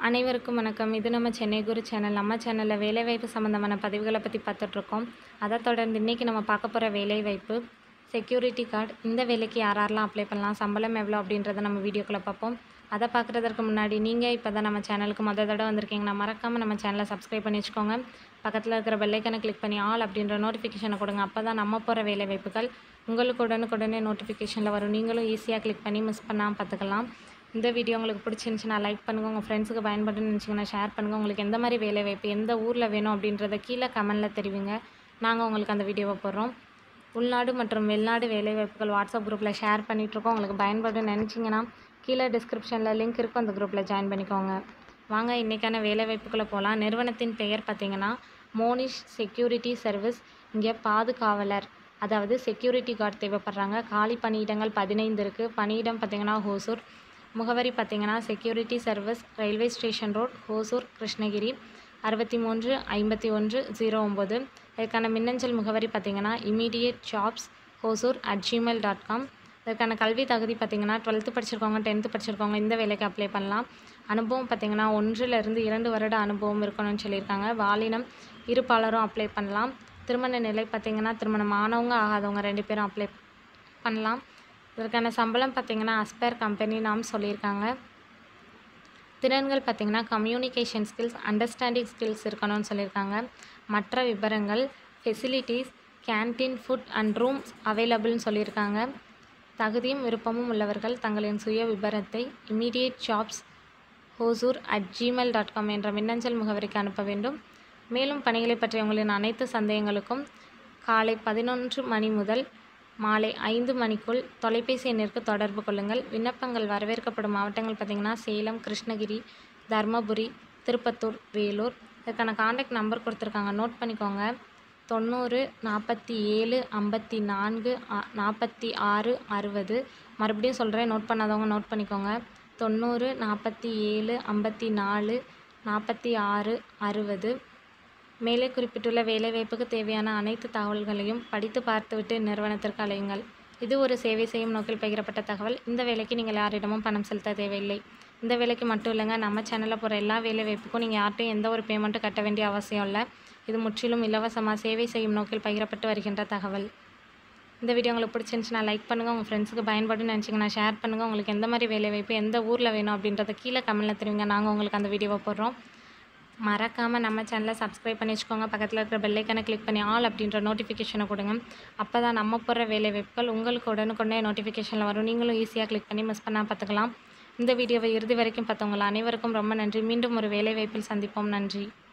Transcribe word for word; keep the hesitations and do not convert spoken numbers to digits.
அனைவருக்கும் வணக்கம். இது நம்ம சென்னை குரு சேனல். நம்ம சேனலில் வேலைவாய்ப்பு சம்மந்தமான பதிவுகளை பற்றி பார்த்துட்ருக்கோம். அதை தொடர்ந்து இன்றைக்கி நம்ம பார்க்க போகிற வேலைவாய்ப்பு செக்யூரிட்டி கார்டு. இந்த வேலைக்கு யார் யாரெல்லாம் அப்ளை பண்ணலாம், சம்பளம் எவ்வளோ அப்படின்றத நம்ம வீடியோக்குள்ளே பார்ப்போம். அதை பார்க்குறதுக்கு முன்னாடி நீங்கள் இப்போ தான் நம்ம சேனலுக்கு மொதல் தடவை வந்திருக்கீங்கன்னா மறக்காமல் நம்ம சேனலை சப்ஸ்கிரைப் பண்ணி வச்சுக்கோங்க. பக்கத்தில் இருக்கிற பெல்லைக்கனை கிளிக் பண்ணி ஆல் அப்படின்ற நோட்டிஃபிகேஷனை கொடுங்க. அப்போ தான் நம்ம போகிற வேலைவாய்ப்புகள் உங்களுக்கு உடனுக்குடனே நோட்டிஃபிகேஷனில் வரும். நீங்களும் ஈஸியாக கிளிக் பண்ணி மிஸ் பண்ணாமல் பார்த்துக்கலாம். இந்த வீடியோ உங்களுக்கு பிடிச்சிருந்துச்சுன்னா லைக் பண்ணுங்கள். உங்கள் ஃப்ரெண்ட்ஸுக்கு பயன்படுன்னு நினச்சிங்கன்னா ஷேர் பண்ணுங்கள். உங்களுக்கு எந்த மாதிரி வேலைவாய்ப்பு எந்த ஊரில் வேணும் அப்படின்றத கீழே கமெண்டில் தெரிவிங்க. நாங்கள் உங்களுக்கு அந்த வீடியோவை போடுறோம். உள்நாடு மற்றும் வெளிநாடு வேலைவாய்ப்புகள் வாட்ஸ்அப் குரூப்பில் ஷேர் பண்ணிகிட்ருக்கோம். உங்களுக்கு பயன்படுன்னு நினச்சிங்கன்னா கீழே டிஸ்கிரிப்ஷனில் லிங்க் இருக்கும், அந்த குரூப்பில் ஜாயின் பண்ணிக்கோங்க. வாங்க இன்றைக்கான வேலைவாய்ப்புக்குள்ளே போகலாம். நிறுவனத்தின் பெயர் பார்த்திங்கன்னா மோனிஷ் செக்யூரிட்டி சர்வீஸ். இங்கே பாதுகாவலர், அதாவது செக்யூரிட்டி கார்டு தேவைப்படுறாங்க. காலி பணியிடங்கள் பதினைந்து இருக்குது. பணியிடம் பார்த்திங்கன்னா ஹோசூர். முகவரி பார்த்திங்கன்னா security service, railway station road, Hosur, Krishnagiri அறுபத்தி மூன்று ஐம்பத்தி ஒன்று ஜீரோ ஒம்பது. இதற்கான மின்னஞ்சல் முகவரி பார்த்திங்கன்னா immediate jobs Hosur at Gmail dot com. இதற்கான கல்வி தகுதி பார்த்திங்கன்னா டுவெல்த்து படிச்சிருக்கவங்க, டென்த்து படிச்சிருக்கவங்க இந்த வேலைக்கு அப்ளை பண்ணலாம். அனுபவம் பார்த்திங்கன்னா ஒன்றிலிருந்து இரண்டு வருட அனுபவம் இருக்கணும்னு சொல்லியிருக்காங்க. வாலினம் இருப்பாளரும் அப்ளை பண்ணலாம். திருமண நிலை பார்த்திங்கன்னா திருமணம் ஆனவங்க ஆகாதவங்க ரெண்டு பேரும் அப்ளை பண்ணலாம். இதற்கான சம்பளம் பார்த்திங்கன்னா அஸ்பேர் கம்பெனி நாம் சொல்லியிருக்காங்க. திறன்கள் பார்த்திங்கன்னா கம்யூனிகேஷன் ஸ்கில்ஸ், அண்டர்ஸ்டாண்டிங் ஸ்கில்ஸ் இருக்கணும்னு சொல்லியிருக்காங்க. மற்ற விவரங்கள் facilities, canteen, food and rooms அவைலபிள்னு சொல்லியிருக்காங்க. தகுதியும் விருப்பமும் உள்ளவர்கள் தங்களின் சுய விபரத்தை immediate jobs Hosur at Gmail dot com என்ற மின்னஞ்சல் முகவரிக்கு அனுப்ப வேண்டும். மேலும் பணிகளை பற்றிய உங்களின் அனைத்து சந்தேகங்களுக்கும் காலை பதினொன்று மணி முதல் மாலை ஐந்து மணிக்குள் தொலைபேசி எண்ணிற்கு தொடர்பு கொள்ளுங்கள். விண்ணப்பங்கள் வரவேற்கப்படும் மாவட்டங்கள் பார்த்திங்கன்னா சேலம், கிருஷ்ணகிரி, தர்மபுரி, திருப்பத்தூர், வேலூர். இதற்கான காண்டாக்ட் நம்பர் கொடுத்துருக்காங்க, நோட் பண்ணிக்கோங்க. தொண்ணூறு நாற்பத்தி ஏழு ஐம்பத்தி நான்கு நாற்பத்தி ஆறு அறுபது. மறுபடியும் சொல்கிறேன், நோட் பண்ணாதவங்க நோட் பண்ணிக்கோங்க. தொண்ணூறு நாற்பத்தி ஏழு ஐம்பத்தி நாலு நாற்பத்தி ஆறு அறுபது. மேலே குறிப்பிட்டுள்ள வேலைவாய்ப்புக்கு தேவையான அனைத்து தகவல்களையும் படித்து பார்த்துவிட்டு நிறுவனத்திற்கு அழையுங்கள். இது ஒரு சேவை செய்யும் நோக்கில் பகிரப்பட்ட தகவல். இந்த வேலைக்கு நீங்கள் யாரிடமும் பணம் செலுத்த தேவையில்லை. இந்த வேலைக்கு மட்டும் இல்லைங்க, நம்ம சேனலில் போகிற எல்லா வேலைவாய்ப்புக்கும் நீங்கள் யார்ட்டையும் எந்த ஒரு பேமெண்ட்டும் கட்ட வேண்டிய அவசியம் இல்லை. இது முற்றிலும் இலவசமாக சேவை செய்யும் நோக்கில் பகிரப்பட்டு வருகின்ற தகவல். இந்த வீடியோ உங்களுக்கு பிடிச்சிருந்துச்சுன்னா லைக் பண்ணுங்கள். உங்கள் ஃப்ரெண்ட்ஸுக்கு பயன்படுன்னு நினச்சிங்கன்னா ஷேர் பண்ணுங்கள். உங்களுக்கு எந்த மாதிரி வேலைவாய்ப்பு எந்த ஊரில் வேணும் அப்படின்றத கீழே கமெண்டில் தெரிவிங்க. நாங்கள் உங்களுக்கு அந்த வீடியோவை போடுறோம். மறக்காமல் நம்ம சேனலை சப்ஸ்கிரைப் பண்ணி வச்சுக்கோங்க. பக்கத்தில் இருக்கிற பெல்லைக்கனை கிளிக் பண்ணி ஆல் அப்படின்ற நோட்டிஃபிகேஷனை கொடுங்க. அப்போ தான் நம்ம போகிற வேலைவாய்ப்புகள் உங்களுக்கு உடனுக்குடனே நோட்டிஃபிகேஷனில் வரும். நீங்களும் ஈஸியாக கிளிக் பண்ணி மிஸ் பண்ணால் பார்த்துக்கலாம். இந்த வீடியோவை இறுதி வரைக்கும் பார்த்தவங்கள அனைவருக்கும் ரொம்ப நன்றி. மீண்டும் ஒரு வேலைவாய்ப்பில் சந்திப்போம். நன்றி.